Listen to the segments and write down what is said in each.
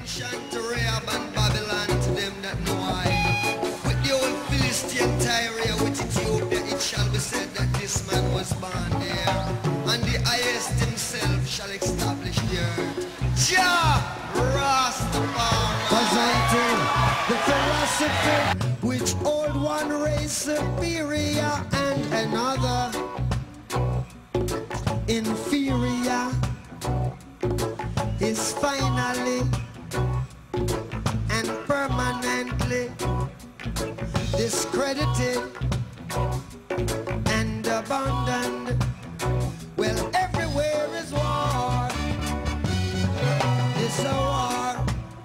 Attention to Rahab and Babylon, to them that know I. With the old Philistine Tyre, with Ethiopia, it shall be said that this man was born there, and the highest himself shall establish the earth. Jah Rastafari. Presenting the philosophy which old one race superior and another inferior is finally and permanently discredited and abandoned. Well, everywhere is war. It's a war.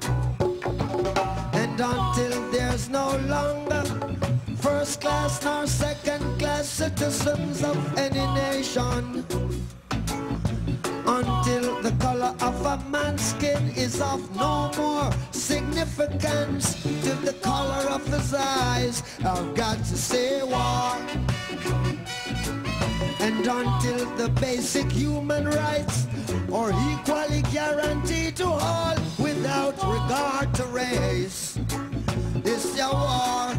And until there's no longer first class nor second class citizens of any nation, until the color of a man's skin is of no more significance to the color of his eyes, I've got to say war. And until the basic human rights are equally guaranteed to all without regard to race, this your war.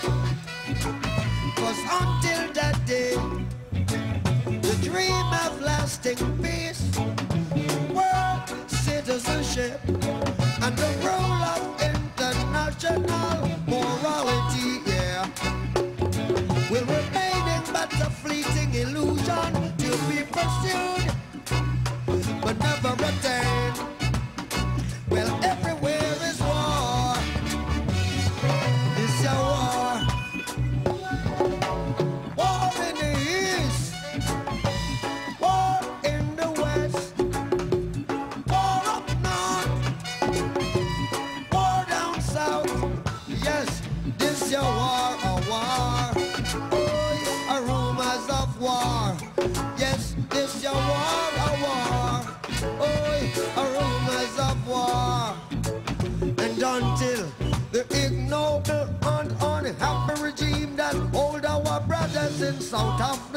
'Cause until that day, the dream of lasting peace, world citizenship, and the role of international morality, yeah, will remain in but a fleeting illusion to be pursued, but never attain. Well, everywhere is war. It's a war. War in the east, war in the west, war up north, war down south. Yes, this your war, a war. Oh, rumors of war. Yes, this your war, a war. Oh, rumors of war. And until the ignoble and unhappy regime that hold our brothers in South Africa